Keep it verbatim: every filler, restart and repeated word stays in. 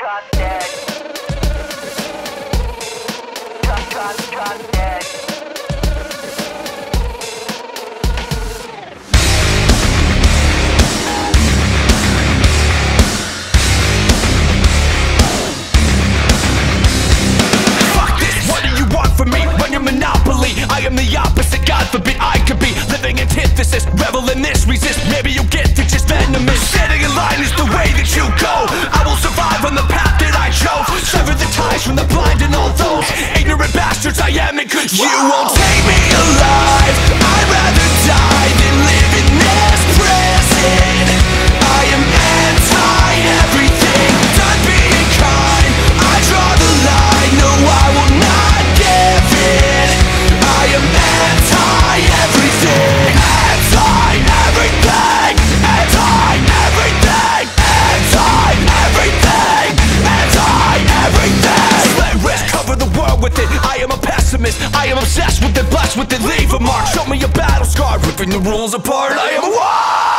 I am the opposite, God forbid I could be living antithesis, revel in this, resist, maybe you'll get to just venomous. Standing in line is the way that you go. I will survive on the path that I chose. Sever the ties from the blind and all those ignorant bastards, I am in control. You won't take me alive, I'd rather die than live in this prison. I am anti-everything, done being kind, I draw the line, no I will not give in. I am anti-everything, anti-everything, anti-everything, anti-everything, anti-everything. Let risk cover the world with it. I am a pessimist, I am obsessed with it, blessed with it. Leave a mark, show me a battle scar, ripping the rules apart. I am a war.